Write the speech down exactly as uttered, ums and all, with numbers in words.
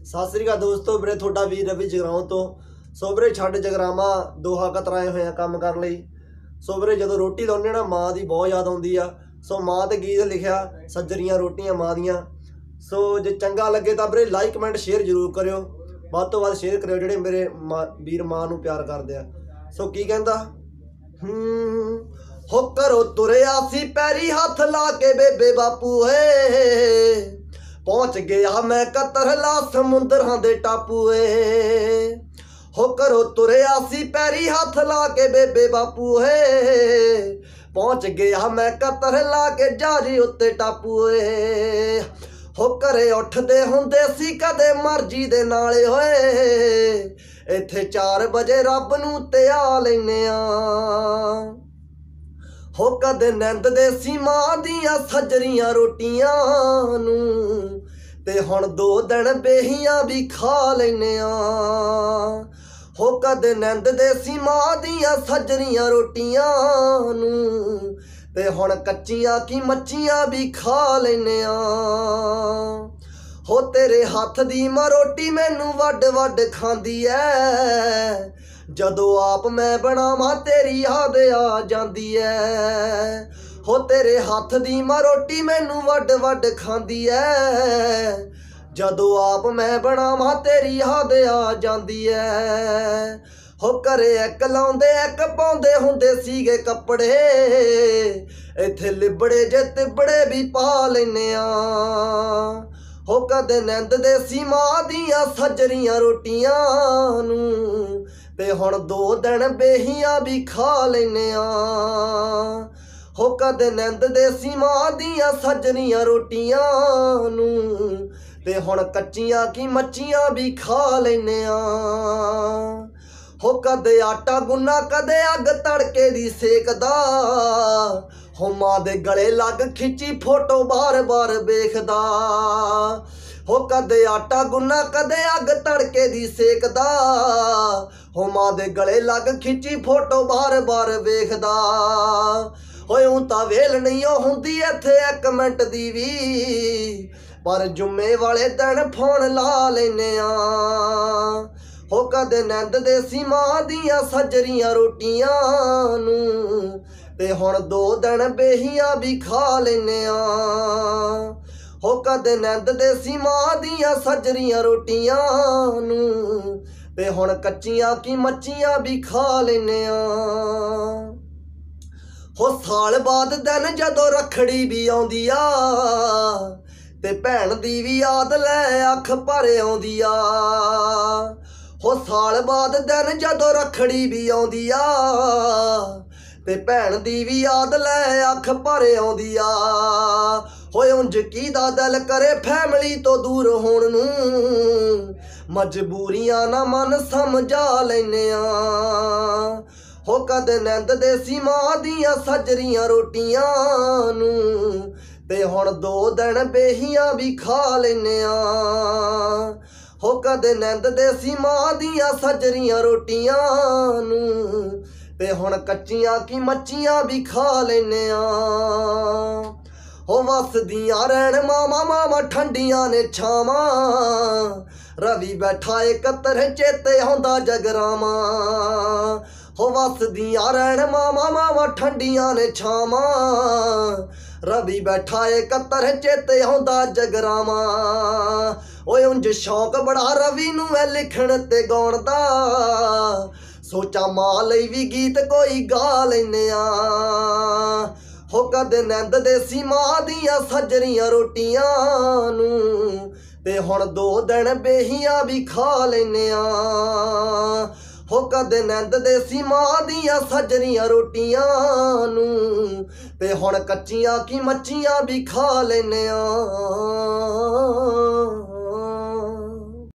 सत श्री अकाल दोस्तों, मेरे थोड़ा वीर रवि जगराओं तो सो ਵੀਰੇ ਛੱਡ ਜਗਰਾਵਾਂ ਦੋਹਾ ਕਤਰਾਏ ਹੋਏ ਆ ਕੰਮ ਕਰਨ ਲਈ। ਸੋ ਵੀਰੇ ਜਦੋਂ ਰੋਟੀ ਲਾਉਂਦੇ ਨਾ ਮਾਂ ਦੀ ਬਹੁਤ ਯਾਦ ਆਉਂਦੀ ਆ। ਸੋ ਮਾਂ ਤੇ ਗੀਤ ਲਿਖਿਆ ਸੱਜਰੀਆਂ ਰੋਟੀਆਂ ਮਾਂ ਦੀਆਂ। ਸੋ ਜੇ ਚੰਗਾ ਲੱਗੇ ਤਾਂ ਵੀਰੇ ਲਾਈਕ ਕਮੈਂਟ ਸ਼ੇਅਰ ਜ਼ਰੂਰ ਕਰਿਓ, ਵੱਧ ਤੋਂ ਵੱਧ ਸ਼ੇਅਰ ਕਰਿਓ ਜਿਹੜੇ ਮੇਰੇ ਵੀਰ ਮਾਂ ਨੂੰ ਪਿਆਰ ਕਰਦੇ ਆ। ਸੋ ਕੀ ਕਹਿੰਦਾ ਹੂੰ ਹੋ ਕਰੋ ਤੁਰਿਆ ਸੀ ਪੈਰੀ ਹੱਥ ਲਾ ਕੇ ਬੇਬੇ ਬਾਪੂ ਏ, पहुंच गया मैं कतरला समुंदरां दे टापूए। हो करो तुरिया सी पैरी हाथ ला के बेबे बापू है, पहुंच गया मैं कतरला के जारी उत्ते टापूए। हो करे उठदे हुंदे सी कदे मर्जी दे नाले होए, इत्थे चार बजे रब नूं ते आ लैने आ। हो कदे नंद दे सी मां दियां सजरियां रोटियां नूं, ते हुण दो दिन बेहियां भी खा लैने आ। हो कदे नंद दे सी मां दियां सजरियां रोटियां नूं, ते हुण कच्चियां की मच्छियां भी खा लैने आ। हो तेरे हथ दी मां रोटी मैनू वड वड खांदी ऐ, जदों आप मैं बनावां तेरी याद आ जांदी ऐ। हो तेरे हाथ दी मां रोटी मैनू वड वड खांदी ऐ, जदों आप मैं बनावां तेरी याद आ जांदी ऐ। हो घरे एक लाउंदे एक पाउंदे हुंदे सीगे कपड़े, इत्थे लिबड़े जे तिबड़े भी पा लैने आ। हो कदे नंद दे सी मां दियां सजरियां रोटियां नूं, ते हुण दो दिन बेहियां भी खा लैने आ। हो कदे नंद दे सी मां दियां सजरियां रोटियां नूं, ते हुण कच्चियां की मच्छियां भी खा लैने आ। हो कदे आटा गुन्ना कदे अग तड़के दी सेकदा, हो मां दे गले लग खिच्ची फोटो बार बार वेखदा। हो कदे आटा गुन्ना कदे अग तड़के दी सेकदा, हो मां दे गले लग खिच्ची फोटो बार बार वेखदा। होए हूं तां वेल नहीं हुंदी इत्थे एक मिंट दी वी, पर जुम्मे वाले दिन फोन ला लैने आ। हो कदे नंद दे सी मां दियां सजरियां रोटियां नूं, ते हुण दो दिन बेहियां भी खा लैने आ। हो कदे नंद दे सी मां दियां सजरियां रोटियां नूं, ते हुण कच्चियां की मच्छियां भी खा लैने आ। हो साल बाद दिन जदों रखड़ी भी आउंदी आ, ते भैन दी भी याद लै अख भर आउंदी आ। हो साल बाद दिन जदों रखड़ी भी आउंदी आ, ते भैन दी भी याद लै अख भर आउंदी आ। होए उंज कीदा दिल करे फैमिली तो दूर होण नूं, मजबूरियां ना मन समझा लैने आ। हो कदे नंद दे सी मां दियां सजरियां रोटियां नूं, ते हुण दो दिन बेहियां भी खा लैने आ। हो कदे नंद दे सी मां दियां सजरियां रोटियां नूं, ते हुण कच्चियां की मच्छियां भी खा लैने आ। हो वसदियां रहण मामा मामा ठंडियां ने छावां, रवि बैठा ए कतर चेते आउंदा जगरावां। हो वसदियां रहण मामा मामा ठंडियां ने छावां, रवि बैठा ए कतर चेते आउंदा जगरावां। ओए उंज शौक बड़ा रवि नूं ऐ लिखण ते गाउण दा, सोचा मां लई भी गीत कोई गा लैने आ। हो कदे नंद दे सी मां दियां सजरियां रोटियां नूं, ते हुण दो दिन बेहियां भी खा लैने आ। हो कदे नंद दे सी मां दियां सजरियां रोटियां नूं, ते हुण कच्चियां की मच्छियां भी खा लैने आ।